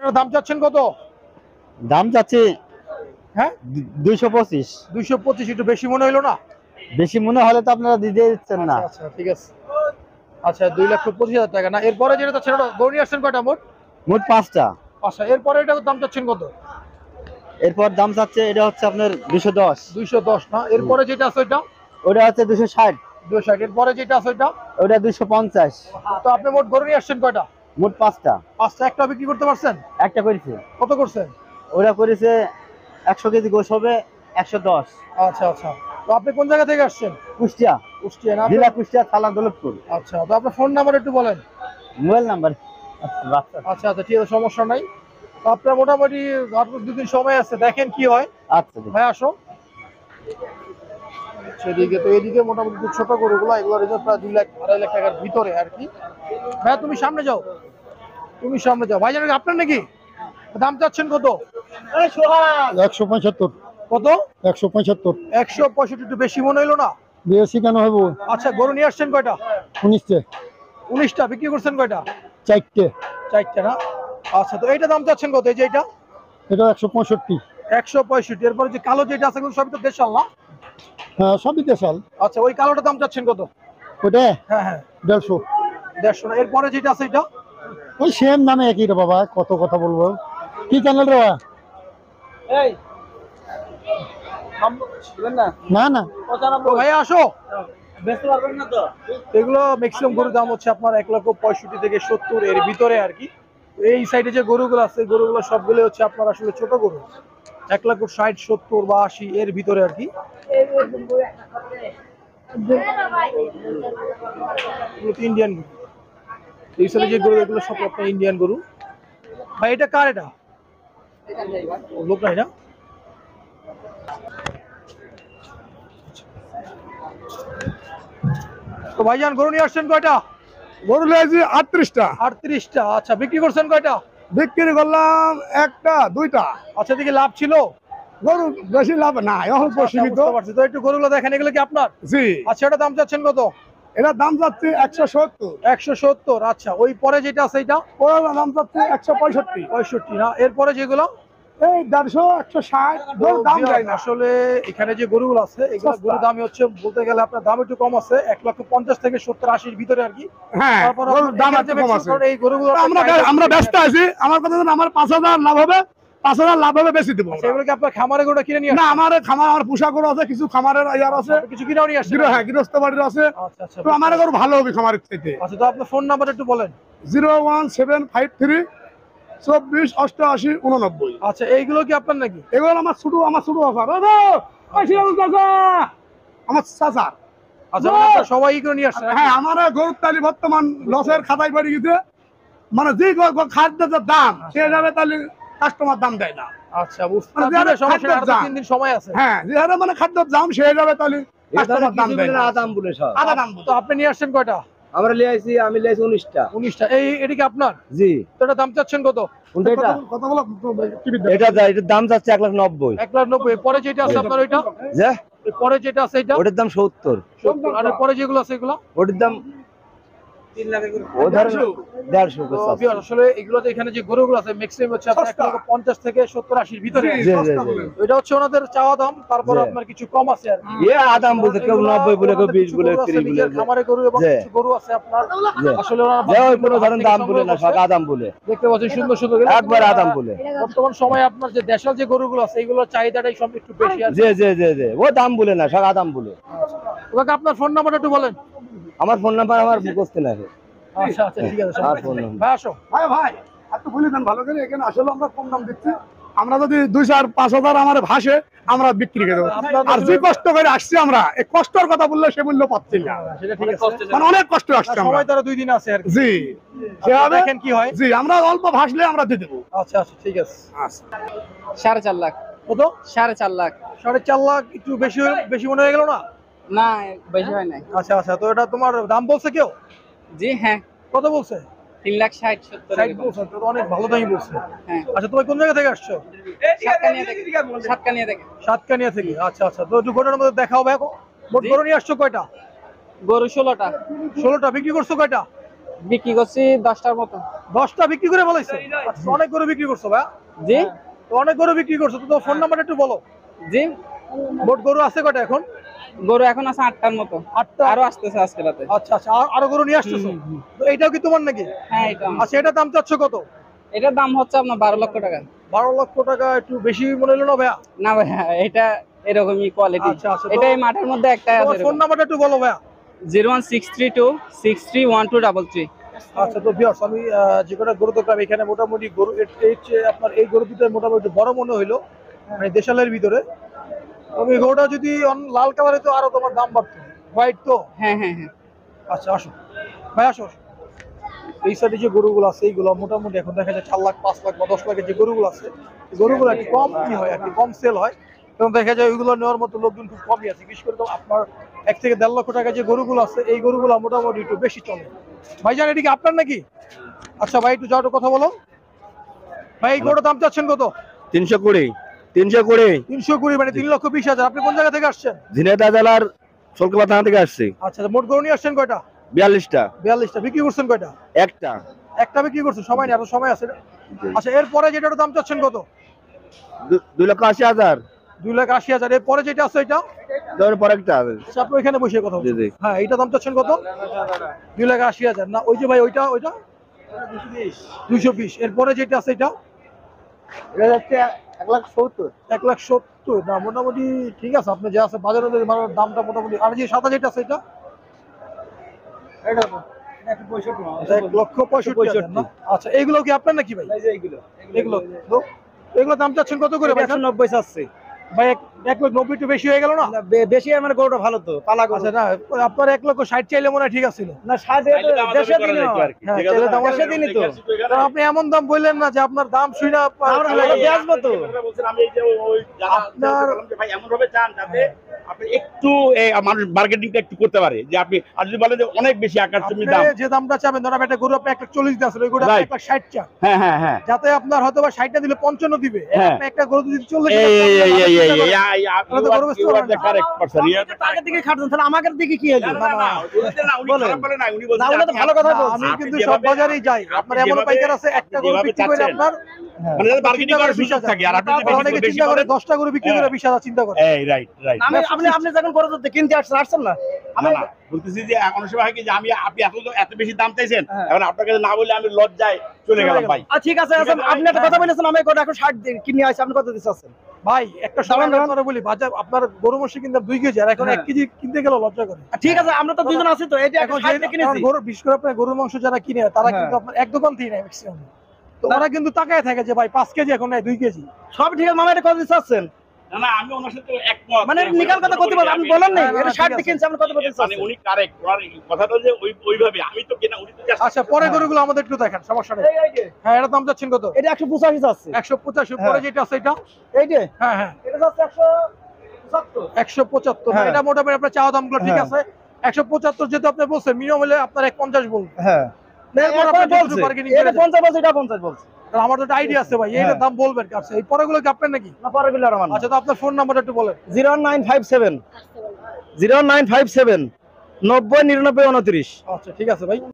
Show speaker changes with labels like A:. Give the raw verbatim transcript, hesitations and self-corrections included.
A: দাম চাচ্ছেন কত?
B: দাম চাচ্ছি
A: হ্যাঁ
B: দুইশো পঁচিশ।
A: দুইশো পঁচিশ একটু বেশি মনে হইলো না?
B: বেশি মনে হলে তো আপনারা দিতে দিচ্ছেন না।
A: আচ্ছা ঠিক আছে। আচ্ছা দুই লক্ষ পঁচিশ হাজার টাকা না। এরপরে যেটা চাচ্ছেন ওটা গরু নিয়ে আসছেন কয়টা মোট?
B: মোট পাঁচটা।
A: আচ্ছা এরপরে এটা দাম চাচ্ছেন কত?
B: এরপর দাম চাচ্ছে এটা হচ্ছে আপনার দুশো দশ।
A: দুইশো দশ না। এরপরে যেটা আছে ওইটা?
B: ওটা হচ্ছে দুশো ষাট।
A: দুশো ষাট। এরপরে যেটা আছে ওইটা?
B: ওটা দুশো পঞ্চাশ।
A: তো আপনি মোট গরু নিয়ে আসছেন কয়টা?
B: মোট পাঁচটা।
A: পাঁচটা। একটা বিক্রি করতে পারছেন?
B: একটা করেছে।
A: কত করছেন?
B: ওটা করেছে একশো কেজি গোশ হবে একশো দশ।
A: আচ্ছা আচ্ছা। তো আপনি কোন জায়গা থেকে আসছেন?
B: কুষ্টিয়া।
A: কুষ্টিয়া না?
B: জেলা কুষ্টিয়া, থানা দৌলতপুর।
A: আচ্ছা তো আপনার ফোন নাম্বার একটু বলেন।
B: Mobile number.
A: আচ্ছা আচ্ছা ঠিক আছে, সমস্যা নাই। তো আপনার মোটামুটি আর দুদিন সময় আছে, দেখেন কি হয়।
B: আচ্ছা
A: ভাই আসো সেদিকে। তো এদিকে মোটামুটি ছোট গরুগুলো এগুলো রেজাল্ট প্রায় দুই লাখ আড়াই লাখ টাকার ভিতরে আর কি। ভাইয়া তুমি সামনে যাও, তুমি সামনে যাও। ভাই জানেন আপনার নাকি? দাম চাচ্ছেন কত?
C: একশো পঁচাত্তর।
A: কত?
C: একশো পঁচাত্তর।
A: একশো পঁয়ষট্টি একটু বেশি মনে হইলো না?
C: বেশি কেন হবো?
A: আচ্ছা গরু নিয়ে আসছেন কয়টা?
C: উনিশটে।
A: উনিশটা। বিক্রি করছেন কয়টা?
C: চারটে।
A: চারটা না। আচ্ছা তো এইটা দাম চাচ্ছেন কত? এই যে এটা?
C: এটা একশো পঁয়ষট্টি।
A: একশো পঁয়ষট্টি। এরপরে যে কালো যেটা আছে সবই তো দেশাল না?
C: হ্যাঁ সবই দেশাল।
A: আচ্ছা ওই কালোটা দাম চাচ্ছেন কত?
C: ওটা
A: হ্যাঁ হ্যাঁ
C: দেড়শো।
A: দেড়শো না। এরপরে যেটা আছে এটা?
C: ওই সেম দামে একই রে বাবা, কত কথা বলবো। কি চ্যানেল রে? না না
A: তো ভাই আসো। এগুলো ম্যাক্সিমাম গরুর দাম হচ্ছে আপনার এক লক্ষ পঁয়ষট্টি থেকে সত্তর এর ভিতরে আর কি। এই সাইডে যে গরুগুলো আছে গরুগুলো সবগুলো হচ্ছে আপনার আসলে ছোট গরু, এক লক্ষ ষাট সত্তর বা আশি এর ভিতরে আর কি। ইন্ডিয়ান গরু এই সাইডে যে গরু এগুলো সব আপনার ইন্ডিয়ান গরু। ভাই এটা কার? এটা লোক নাই না? তো ভাইজান গরু নিয়ে আসছেন কয়টা?
C: গরু লেগেছি আটত্রিশটা।
A: আটত্রিশটা। আচ্ছা বিক্রি করছেন কয়টা?
C: বিক্রি করলাম একটা দুইটা।
A: আচ্ছা দিকে লাভ ছিল?
C: গরু বেশি লাভ না, অল্প সীমিত।
A: বুঝতে পারছি। তো একটু গরুগুলো দেখেন, এগুলো কি আপনার?
C: জি।
A: আচ্ছা এটা দাম চাচ্ছেন কত?
C: এটার দাম যাচ্ছে একশো সত্তর।
A: একশো সত্তর। আচ্ছা ওই পরে যেটা আছে এটা?
C: ওর দাম যাচ্ছে একশো পঁয়ষট্টি।
A: পঁয়ষট্টি না। এরপরে যেগুলো?
C: এই দেড়শো একশো ষাট। দাম যায় না
A: আসলে এখানে যে গরুগুলো আছে এগুলো গরুর দামই হচ্ছে বলতে গেলে আপনার দাম একটু কম আছে, এক লক্ষ পঞ্চাশ থেকে সত্তর আশির ভিতরে আর কি।
C: হ্যাঁ
A: তারপর
C: গরুর দাম একটু কম আছে।
A: এই গরুগুলো
C: আমরা আমরা ব্যস্ত আছি। আমার কথা হলো আমার পাঁচ হাজার লাভ হবে, পাঁচ হাজার লাভ হবে বেশি দেবো।
A: সেগুলো কি আপনার খামারে গরুটা কিনে নিয়ে?
C: না আমার খামার, আমার পোশাক গরু আছে, কিছু খামারের ইয়ার আছে,
A: কিছু কিনেও নিয়ে আসছে।
C: হ্যাঁ গৃহস্থ বাড়ির আছে।
A: আচ্ছা আচ্ছা।
C: তো আমার গরু ভালো হবে খামারের থেকে।
A: আচ্ছা তো আপনার ফোন নাম্বার একটু বলেন।
C: Zero one seven five three চব্বিশ অষ্টআশি উননব্বই।
A: আচ্ছা এইগুলো কি আপনার নাকি?
C: এগুলো আমার ছোট, আমার ছোট অফার আমার চাচা।
A: আচ্ছা সবাই এগুলো নিয়ে আসছে?
C: হ্যাঁ আমার গরুর তালি বর্তমান লসের খাতায় পড়ে গেছে। মানে যে খাদ্যের দাম সে যাবে তাহলে কাস্টমার দাম দেয় না।
A: আচ্ছা বুঝতে পারছি। সমস্যা আর তিন দিন সময় আছে।
C: হ্যাঁ যে মানে খাদ্যের দাম সে যাবে তাহলে কাস্টমার দাম দেয় না।
B: আদাম বলে সব।
C: আদা দাম।
A: তো আপনি নিয়ে আসছেন কয়টা?
B: আমরা লিয়ে আইছি, আমি লিয়ে আইছি উনিশটা।
A: উনিশটা। এই এটা কি আপনার?
B: জি।
A: তো এটা দাম চাচ্ছেন কত?
B: কোনটা এটা?
C: কথা বলো টিভি দাও।
B: এটা যা- এটার দাম যাচ্ছে এক লাখ নব্বই।
A: এক লাখ নব্বই। পরে যেটা আছে আপনার ওইটা?
B: যে
A: পরে যেটা আছে এটা?
B: ওটার দাম সত্তর।
A: সত্তর। আর পরে যেগুলো আছে এগুলো?
B: ওটার দাম তিন লাখ। ও ধরেন দেড়শো।
A: তো বিয়ার আসলে এগুলো যে এখানে যে গরুগুলো আছে ম্যাক্সিমাম হচ্ছে আপনার এক লক্ষ পঞ্চাশ থেকে সত্তর আশির ভিতরে।
B: জি জি জি।
A: এটা হচ্ছে ওনাদের চাওয়া দাম, তারপর
B: জি।
A: আপনার কিছু কম আছে আর কি।
B: এ আদাম বলতে কেউ নব্বই বলে, কেউ বিশ বলে,
A: গরু আছে
B: ত্রিশ বলে।
A: নিজের খামারে গরু এবং
B: জি।
A: কিছু গরু আছে আপনার
B: জি।
A: আসলে ওনারা
B: যে ওই কোনো ধরেন দাম বলে না, সব আদাম বলে।
A: দেখতে পাচ্ছেন সুন্দর সুন্দর গরু।
B: একবার আদাম বলে।
A: বর্তমান সময়ে আপনার যে দেশাল যে গরুগুলো আছে এইগুলোর চাহিদাটাই সব একটু বেশি আছে।
B: জি জি জি জি। ও দাম বলে না, সব আদাম বলে।
A: ওকে আপনার ফোন নাম্বারটা একটু বলেন।
B: আমার ফোন নাম্বার আমার মুখস্থ নাই।
A: আচ্ছা আচ্ছা ঠিক আছে।
B: আর ফোন নাম্বার।
A: ভাই আসো।
C: ভাই ভাই এত বলে দেন ভালো করে। এখানে আসলে আমরা কম দাম দিচ্ছি। আমরা যদি দুই চার পাঁচ হাজার আমার ভাসে আমরা বিক্রি করে দেবো। আর যে কষ্ট করে আসছি আমরা, এই কষ্টের কথা বললে সে মূল্য পাচ্ছি না।
A: সেটা ঠিক আছে।
C: মানে অনেক কষ্ট আসছে আমরা।
A: সময় তারা দুই দিন আছে আর কি।
C: জি
A: আপনারা দেখেন কি হয়।
C: জি আমরা অল্প ভাসলে আমরা দিয়ে দেবো।
A: আচ্ছা আচ্ছা ঠিক আছে।
C: আচ্ছা
D: সাড়ে চার লাখ।
A: কত?
D: সাড়ে চার লাখ।
A: সাড়ে চার লাখ একটু বেশি হয়ে- বেশি মনে হয়ে গেল না?
D: না বেশি হয় নাই।
A: আচ্ছা আচ্ছা। তো এটা তোমার দাম বলছে কেউ?
D: জি হ্যাঁ
A: কত বলছে?
D: তিন লাখ ষাট সত্তর।
A: ষাট বলছে। তো অনেক ভালো দামই বলছে।
D: হ্যাঁ
A: আচ্ছা তুমি কোন জায়গা থেকে আসছো?
D: সাতকানিয়া থেকে। সাতকানিয়া থেকে।
A: সাতকানিয়া থেকে। আচ্ছা আচ্ছা। তো একটু গরুর মধ্যে দেখাও ভাই। মোট গরু নিয়ে আসছো কয়টা?
D: গরু ষোলোটা।
A: ষোলোটা। বিক্রি করছো কয়টা?
D: বিক্রি করছি দশটার মতো।
A: দশটা বিক্রি করে বলেছে? আচ্ছা, অনেক গরু বিক্রি করছো ভাই?
D: জি
A: তো অনেক গরু বিক্রি করছো, তো তোমার ফোন নাম্বারটা একটু বলো।
D: জি
A: মোট গরু আছে কয়টা এখন?
D: গরু এখন আছে আটটার মতো,
A: আটটা?
D: আরো আসতেছে আজকে রাতে।
A: আচ্ছা আচ্ছা, আর- আরো গরু নিয়ে আসতেছো?
D: হুম, হুম।
A: তো এইটাও কি তোমার নাকি?
D: হ্যাঁ এটা আমার।
A: আচ্ছা, এটা দাম চাচ্ছ কত?
D: এটার দাম হচ্ছে আপনার বারো লক্ষ টাকা।
A: বারো লক্ষ টাকা একটু বেশি মনে হলো না ভাইয়া?
D: না ভাইয়া, এটা এরকমই কোয়ালিটি।
A: আচ্ছা, আচ্ছা, তো-
D: এটা এই মাঠের মধ্যে একটাই
A: তোমার
D: আছে।
A: ফোন নাম্বারটা একটু বলো ভাইয়া।
D: Zero one six three two six three one two double three.
A: আচ্ছা, তো ভিউয়ার্স, আমি আহ, যে কটা গরু দেখলাম এখানে মোটামুটি গরু এর- এই যে আপনার এই গরু দুটো মোটামুটি বড় মনে হইলো, মানে দেশালের ভিতরে। তবে এই গরুটা যদি অন- লাল কালারে তো আরো তোমার দাম বাড়তো, হোয়াইট তো।
D: হ্যাঁ হ্যাঁ হ্যাঁ।
A: আচ্ছা, আসো ভাই, আসো আসো। এই সাইডে যে গরুগুলো আছে এইগুলো মোটামুটি এখন দেখা যায় চার লাখ পাঁচ লাখ বা দশ লাখের যে গরুগুলো আছে, এই গরুগুলো একটু কম কি হয়, একটু কম সেল হয়, এবং দেখা যায় ওইগুলো নেওয়ার মতো লোকজন খুব কমই আছে। বিশেষ করে তো আপনার এক থেকে দেড় লক্ষ টাকা যে গরুগুলো আছে এই গরুগুলো মোটামুটি একটু বেশি চলে। ভাইজান, এটা কি আপনার নাকি? আচ্ছা ভাই, একটু যাও, একটু কথা বলো। ভাই, এই গরুটার দাম চাচ্ছেন কত?
E: তিনশো কুড়ি তিনশো কুড়ি
A: তিনশো কুড়ি মানে তিন লক্ষ বিশ হাজার। আপনি কোন জায়গা থেকে আসছেন?
E: ঝিনাইদহ জেলার সলকবা থানা থেকে আসছি।
A: আচ্ছা, মোট গরু নিয়ে আসছেন কয়টা?
E: বিয়াল্লিশটা।
A: বিয়াল্লিশটা। বিক্রি করছেন কয়টা?
E: একটা।
A: একটা বিক্রি করছেন, সময় নেই, আরো সময় আছে। আচ্ছা, এরপরে যেটার দাম চাচ্ছেন কত?
E: দু- দুই লক্ষ আশি হাজার।
A: দুই লাখ আশি হাজার। এরপরে যেটা আছে এটা?
E: ধরেন পরে একটা আছে।
A: আচ্ছা, আপনি এখানে বসে কথা
E: জি,
A: বলছেন।
E: জি।
A: হ্যাঁ, এইটা দাম চাচ্ছেন কত? দুই লাখ আশি হাজার না? ওই যে ভাই ওইটা ওইটা দুইশো বিশ। এরপরে যেটা আছে এটা?
E: এটা হচ্ছে এক লাখ সত্তর।
A: এক লাখ সত্তর না? মোটামুটি ঠিক আছে, আপনি যে আছে বাজারে যে মানে দামটা মোটামুটি। আর যে সাদা যেটা আছে এটা? আচ্ছা, এক লক্ষ পঁয়ষট্টি হাজার না? আচ্ছা, এইগুলো কি আপনার নাকি ভাই? এগুলো তো এগুলো দাম চাচ্ছেন কত করে ভাই?
B: নব্বই চাচ্ছে
A: ভাই, এক এক লক্ষ নব্বই একটু বেশি হয়ে গেল না?
B: বেশি। আমার গরুটা ভালো তো, পালা গরু।
A: আচ্ছা, না আপনার এক লক্ষ ষাট চাইলে মনে হয় ঠিক আছিল।
B: না সাড়ে দেশে দিন
A: হ্যাঁ, চাইলে দাম
B: দেশে দিনই তো।
A: কারণ আপনি এমন দাম বললেন না যে আপনার দাম শুই না আপনার-
B: আমরা বেচবো তো।
A: আপনার
F: ভাই এমন ভাবে চান যাতে আপনি একটু এই মানুষ মার্কেটিংটা একটু করতে পারে, যে আপনি আর যদি বলেন যে অনেক বেশি আকাশ
A: আপনি
F: তুমি দাম।
A: যে দামটা চাবেন, ধরেন একটা গরু আপনি এক লাখ চল্লিশ দিয়ে আসলে ওই গরু
F: Right.
A: এক লাখ ষাট চান,
F: হ্যাঁ হ্যাঁ হ্যাঁ
A: যাতে আপনার হয়তো বা ষাটটা দিলে পঞ্চান্ন দিবে,
F: হ্যাঁ।
A: আপনি একটা গরু যদি চল্লিশ
F: এই এই এই এই এই এই
A: তাহলে তো গরু বেচতে পারবেন না।
F: Correct person.
B: তাদের দিকে খাটুন, তাহলে আমাদের দিকে কি হলো?
F: না না বলতে না, উনি খারাপ বলে না, উনি বলছেন
B: না, উনি তো
F: আপনি-
B: ভালো কথা
A: না,
B: বলছে।
A: আমি
F: আপনি
A: কিন্তু সব
F: যেভাবে-
A: বাজারেই যাই, আপনার
F: আপনি
A: এমন
F: যেভাবে-
A: পাইকার আছে একটা
F: আপনি
A: গরু
F: যেভাবে
A: বিক্রি করে
F: চাচ্ছেন,
A: আপনার
F: মানে যাতে মার্কেটিং
A: চিন্তা করে
F: করার
A: বিশ
F: সুযোগ
A: হাজার।
F: থাকে, আর আপনি যদি
A: আবার অনেকে
F: বেশি বেশি
A: চিন্তা করে
F: বলেন,
A: দশটা গরু বিক্রি করে বিশ হাজার চিন্তা করে।
F: এই রাইট রাইট।
B: আমি আপনি আপনি যখন গরু তো কিনতে আসছেন আসছেন না?
F: না না বলতেছি যে অনেক সময় হয় কি যে আমি আপনি এত এত বেশি দাম চাইছেন,
B: হ্যাঁ।
F: এখন আপনার কাছে না বলে আমি লজ্জায় চলে গেলাম ভাই।
B: আচ্ছা, ঠিক আছে। আচ্ছা, আপনি একটা কথা বলেছেন, আমি গরু এখন ষাট দিয়ে কিনে আসছি, আপনি কত দিতে চাচ্ছেন?
A: ভাই, একটা সময়
B: দাঁড়ান,
A: করে বলি, বাজার আপনার গরু মশি কিনতে দুই কেজি, আর এখন
B: হ্যাঁ।
A: এক কেজি কিনতে গেলে লজ্জা করে।
B: ঠিক আছে, আমরা তো দুজন আছি তো, এটা
A: এখন
B: এখন ষাট দিয়ে কিনেছি।
A: গরু, বিশেষ করে আপনার গরুর মাংস যারা কিনে তারা
B: হ্যাঁ।
A: কিন্তু আপনার এক দোকান থেকে নেয় ম্যাক্সিমাম। তো ওরা কিন্তু তাকায় থাকে যে ভাই পাঁচ কেজি এখন নেয় দুই কেজি।
B: সব ঠিক আছে, মামা এটা কত দিতে চাচ্ছেন?
F: না না আমি ওনার সাথে একমত।
B: মানে নিকাল কথা করতে পারেন, আপনি বলেন নাই
A: না, না,
B: এটা
A: ঠিক
B: ষাট
A: আছে।
B: দিয়ে কিনছি, আপনি কত বলতে
F: মানে
B: চাচ্ছেন?
F: উনি কারেক্ট, ওনার কথাটা যে ওই ওইভাবে আমি তো কেনা, উনি তো just-
A: আচ্ছা, পরে গরুগুলো আমাদের একটু দেখেন, সমস্যা নেই।
B: এই, এই যে,
A: হ্যাঁ, এটা দাম যাচ্ছেন কত?
B: এটা একশো পঁচাশি চাচ্ছে।
A: একশো পঁচাশি।
B: হ্যাঁ।
A: পরে যেটা আছে এটা?
B: এই যে,
A: হ্যাঁ হ্যাঁ,
B: এটা চাচ্ছে একশো পঁচাত্তর।
A: একশো পঁচাত্তর।
B: হ্যাঁ।
A: এটা মোটামুটি আপনার চাওয়া দামগুলো ঠিক
B: হ্যাঁ।
A: আছে। একশো পঁচাত্তর যেহেতু আপনি বলছেন, মিনিমাম হলে আপনার এক পঞ্চাশ বলবেন।
B: হ্যাঁ,
A: এরপর
B: এরপর
A: আপনি
B: বলছে,
A: যতটুকু bargaining
B: এটা
A: করে দেন।
B: পঞ্চাশ বলছে, এটা পঞ্চাশ বলছে।
A: কারণ আমার তো একটা আইডিয়া আছে ভাই, এইটার
B: হ্যাঁ।
A: দাম বলবেন কাছে। এই পরেগুলো কি আপনার নাকি?
B: না, পরে বিল আর আমার না।
A: আচ্ছা, তো আপনার ফোন নাম্বারটা একটু বলেন।
B: Zero nine five seven zero nine five seven নব্বই নিরানব্বই উনত্রিশ।
A: আচ্ছা, ঠিক আছে ভাই।